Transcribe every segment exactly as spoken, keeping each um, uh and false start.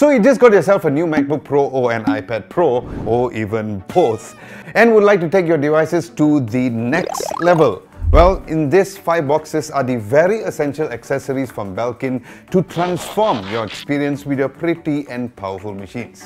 So you just got yourself a new MacBook Pro or an iPad Pro, or even both, and would like to take your devices to the next level. Well, in these five boxes are the very essential accessories from Belkin to transform your experience with your pretty and powerful machines.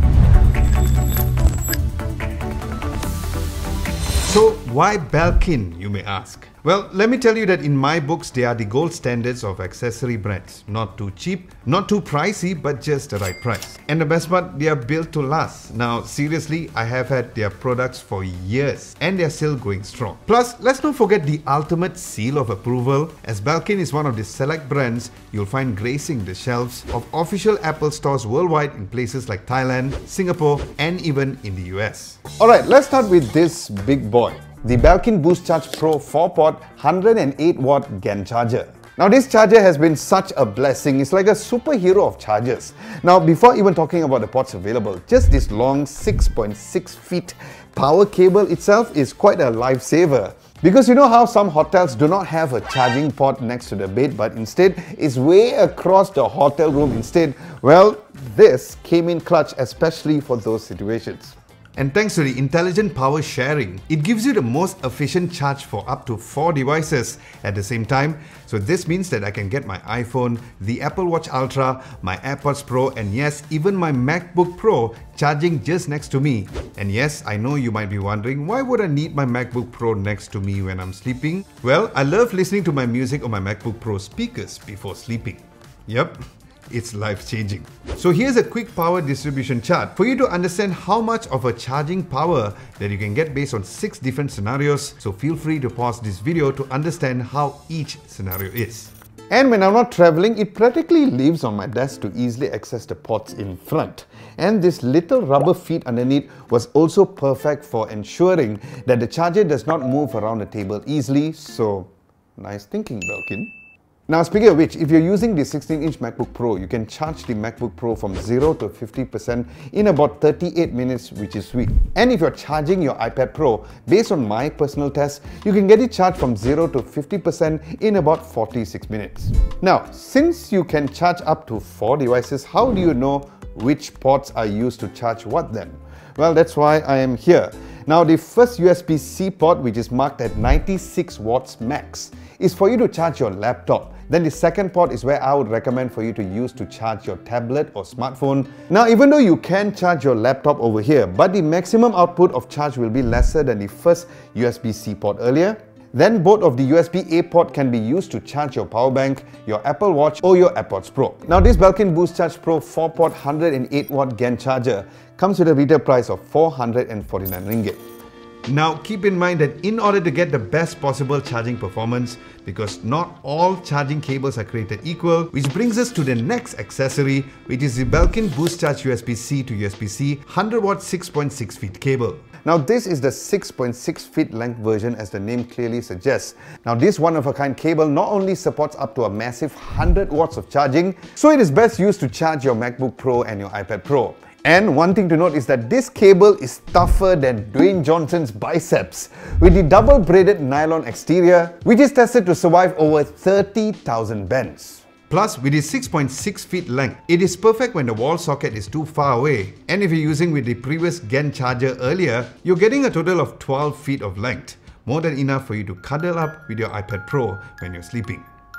So why Belkin, you may ask? Well, let me tell you that in my books, they are the gold standards of accessory brands. Not too cheap, not too pricey, but just the right price. And the best part, they are built to last. Now, seriously, I have had their products for years and they are still going strong. Plus, let's not forget the ultimate seal of approval, as Belkin is one of the select brands you'll find gracing the shelves of official Apple stores worldwide in places like Thailand, Singapore, and even in the U S. Alright, let's start with this big boy. The Belkin BoostCharge Pro four port one hundred eight watt GaN Charger. Now this charger has been such a blessing, it's like a superhero of chargers. Now before even talking about the ports available, just this long six point six feet power cable itself is quite a lifesaver. Because you know how some hotels do not have a charging port next to the bed, but instead is way across the hotel room instead? Well, this came in clutch, especially for those situations. And thanks to the intelligent power sharing, it gives you the most efficient charge for up to four devices at the same time. So this means that I can get my iPhone, the Apple Watch Ultra, my AirPods Pro, and yes, even my MacBook Pro charging just next to me. And yes, I know you might be wondering, why would I need my MacBook Pro next to me when I'm sleeping? Well, I love listening to my music on my MacBook Pro speakers before sleeping. Yep. It's life-changing. So here's a quick power distribution chart for you to understand how much of a charging power that you can get based on six different scenarios. So feel free to pause this video to understand how each scenario is. And when I'm not traveling, it practically lives on my desk to easily access the ports in front. And this little rubber feet underneath was also perfect for ensuring that the charger does not move around the table easily. So nice thinking, Belkin. Now speaking of which, if you're using the sixteen inch MacBook Pro, you can charge the MacBook Pro from zero to fifty percent in about thirty-eight minutes, which is sweet. And if you're charging your iPad Pro, based on my personal test, you can get it charged from zero to fifty percent in about forty-six minutes. Now, since you can charge up to four devices, how do you know which ports are used to charge what then? Well, that's why I am here. Now, the first U S B C port, which is marked at ninety-six watts max, is for you to charge your laptop. Then the second port is where I would recommend for you to use to charge your tablet or smartphone. Now, even though you can charge your laptop over here, but the maximum output of charge will be lesser than the first U S B C port earlier. Then both of the U S B A port can be used to charge your power bank, your Apple Watch or your AirPods Pro. Now this Belkin BoostCharge Pro four port one hundred eight watt GaN charger comes with a retail price of four hundred forty-nine ringgit. Now keep in mind that in order to get the best possible charging performance, because not all charging cables are created equal, which brings us to the next accessory, which is the Belkin BoostCharge U S B C to U S B C one hundred watt six point six feet cable. Now this is the six point six feet length version, as the name clearly suggests. Now this one-of-a-kind cable not only supports up to a massive one hundred watts of charging, so it is best used to charge your MacBook Pro and your iPad Pro. And one thing to note is that this cable is tougher than Dwayne Johnson's biceps, with the double braided nylon exterior, which is tested to survive over thirty thousand bends. Plus, with its six point six feet length, it is perfect when the wall socket is too far away. And if you're using with the previous GaN charger earlier, you're getting a total of twelve feet of length, more than enough for you to cuddle up with your iPad Pro when you're sleeping.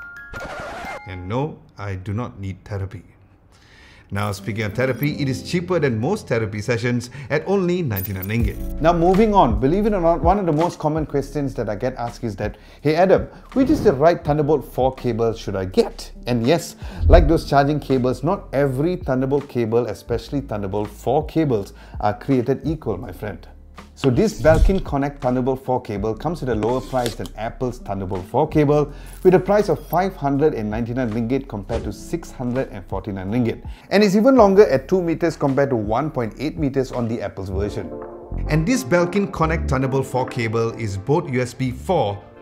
And no, I do not need therapy. Now speaking of therapy, it is cheaper than most therapy sessions at only ninety-nine ringgit. Now moving on, believe it or not, one of the most common questions that I get asked is that, hey Adam, which is the right Thunderbolt four cable should I get? And yes, like those charging cables, not every Thunderbolt cable, especially Thunderbolt four cables, are created equal, my friend. So this Belkin Connect Thunderbolt four cable comes at a lower price than Apple's Thunderbolt four cable, with a price of five hundred ninety-nine ringgit compared to six hundred forty-nine ringgit. And it's even longer at two meters compared to one point eight meters on the Apple's version. And this Belkin Connect Thunderbolt four cable is both U S B four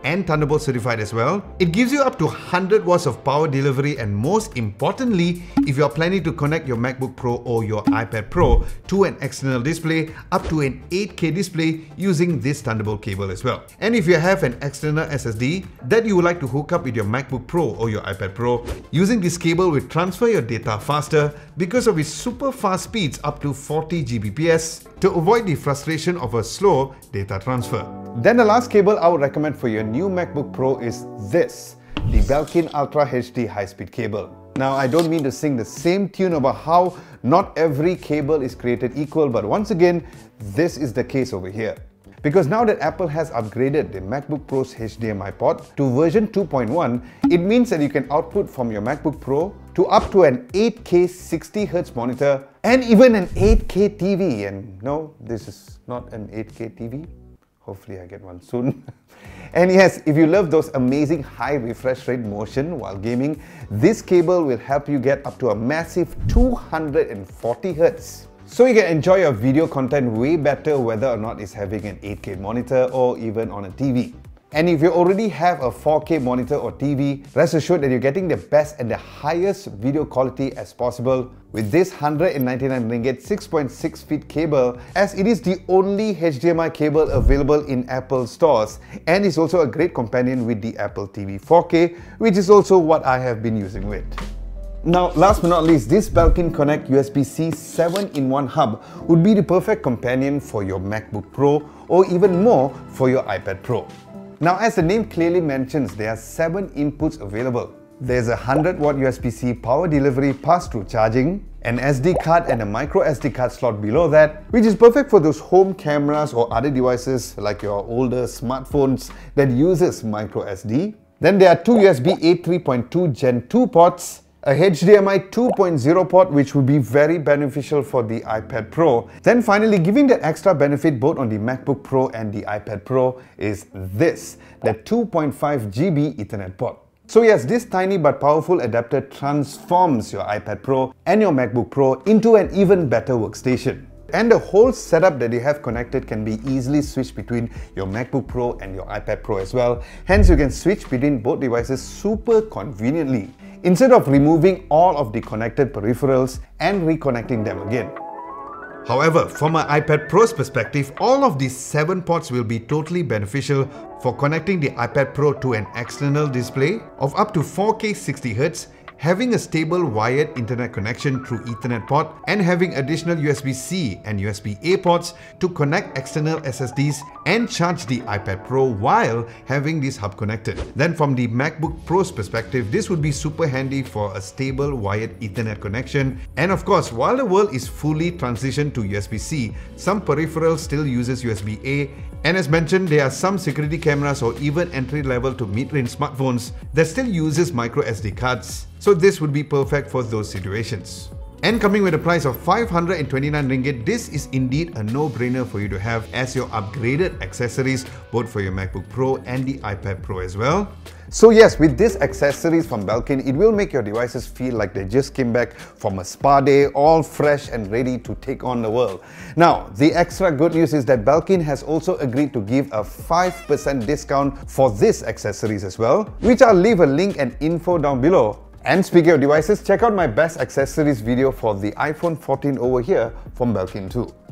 and Thunderbolt certified as well. It gives you up to one hundred watts of power delivery, and most importantly, if you are planning to connect your MacBook Pro or your iPad Pro to an external display, up to an eight K display using this Thunderbolt cable as well. And if you have an external S S D that you would like to hook up with your MacBook Pro or your iPad Pro, using this cable will transfer your data faster because of its super fast speeds up to forty gigabits per second to avoid the frustration of a slow data transfer. Then the last cable I would recommend for your new MacBook Pro is this, the Belkin Ultra H D high-speed cable. Now, I don't mean to sing the same tune about how not every cable is created equal, but once again, this is the case over here. Because now that Apple has upgraded the MacBook Pro's H D M I port to version two point one, it means that you can output from your MacBook Pro to up to an eight K sixty hertz monitor and even an eight K T V. And no, this is not an eight K T V. Hopefully I get one soon. And yes, if you love those amazing high refresh rate motion while gaming, this cable will help you get up to a massive two hundred forty hertz. So you can enjoy your video content way better whether or not it's having an eight K monitor or even on a T V. And if you already have a four K monitor or T V, rest assured that you're getting the best and the highest video quality as possible with this one hundred ninety-nine ringgit six point six feet cable, as it is the only H D M I cable available in Apple stores, and is also a great companion with the Apple T V four K, which is also what I have been using with. Now, last but not least, this Belkin Connect U S B C seven in one hub would be the perfect companion for your MacBook Pro or even more for your iPad Pro. Now, as the name clearly mentions, there are seven inputs available. There's a one hundred watt U S B C power delivery pass-through charging, an S D card and a micro S D card slot below that, which is perfect for those home cameras or other devices like your older smartphones that uses micro S D. Then there are two U S B A three point two Gen two ports, a H D M I two point oh port, which would be very beneficial for the iPad Pro. Then finally, giving that extra benefit both on the MacBook Pro and the iPad Pro is this, the two point five gigabit Ethernet port. So yes, this tiny but powerful adapter transforms your iPad Pro and your MacBook Pro into an even better workstation. And the whole setup that you have connected can be easily switched between your MacBook Pro and your iPad Pro as well. Hence, you can switch between both devices super conveniently, instead of removing all of the connected peripherals and reconnecting them again. However, from an iPad Pro's perspective, all of these seven ports will be totally beneficial for connecting the iPad Pro to an external display of up to four K sixty hertz, having a stable wired internet connection through Ethernet port, and having additional U S B C and U S B A ports to connect external S S Ds and charge the iPad Pro while having this hub connected. Then from the MacBook Pro's perspective, this would be super handy for a stable wired Ethernet connection. And of course, while the world is fully transitioned to U S B C, some peripherals still uses U S B A, and as mentioned, there are some security cameras or even entry-level to mid-range smartphones that still uses micro S D cards. So this would be perfect for those situations. And coming with a price of five hundred twenty-nine ringgit, this is indeed a no-brainer for you to have as your upgraded accessories both for your MacBook Pro and the iPad Pro as well. So yes, with these accessories from Belkin, it will make your devices feel like they just came back from a spa day, all fresh and ready to take on the world. Now, the extra good news is that Belkin has also agreed to give a five percent discount for these accessories as well, which I'll leave a link and info down below. And speaking of devices, check out my best accessories video for the iPhone fourteen over here from Belkin too.